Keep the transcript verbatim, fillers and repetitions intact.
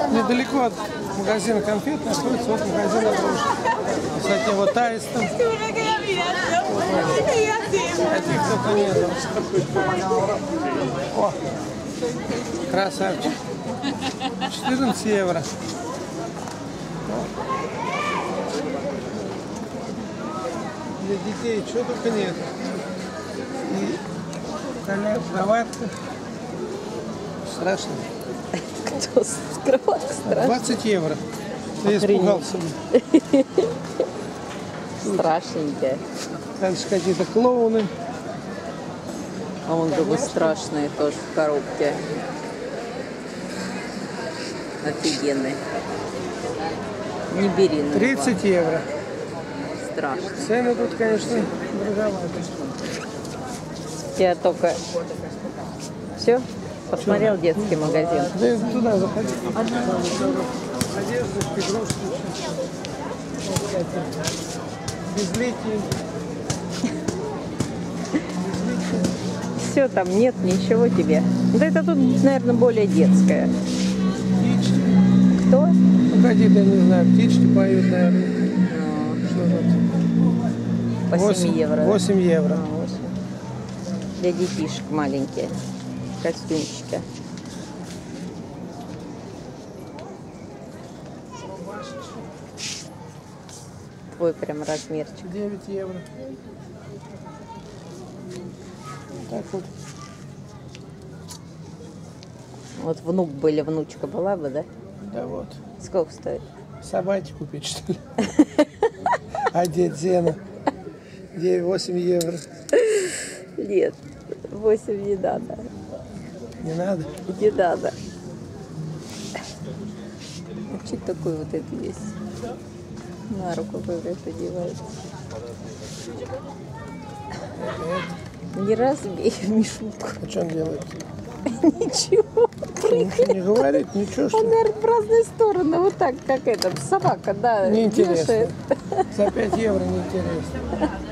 Недалеко от магазина конфет находится вот магазин игрушек. Кстати, вот аистом. Таких только нету. О, красавчик. четырнадцать евро. Для детей чего только нет. И кроватка. Страшно. Кто с кроваткой страшно? двадцать евро. Я испугался. Страшненькая. Дальше какие-то клоуны. А он такой страшный тоже в коробке. Офигенный. Не бери. Ну, тридцать евро. Страшно. Цены тут, конечно, дороговатые. Я только... Все? Посмотрел Что? Детский магазин. Да туда заходи. Одежда, игрушки. Безликие. Все, там нет ничего тебе. Да это тут, наверное, более детская. Птички. Кто? Погоди, я не знаю, птички поют, наверное. Ну, что тут? По семь евро. восемь евро. А, восемь. Для детишек маленькие. Костюмчики. Твой прям размерчик. девять евро. Так вот. Вот внук были, внучка была бы, да? Да вот. Сколько стоит? Собаке купить, что ли? Одеть зену. восемь евро. Нет, восемь не надо. Не надо? Не надо. А что такое вот это есть? На руку какая-то одевается. Не разбей Мишутку. А что он делает? Ничего. Ничего не говорит, ничего, что Он, ли? наверное, в разные стороны. Вот так, как эта собака, да, Неинтересно. вешает. За пять евро неинтересно.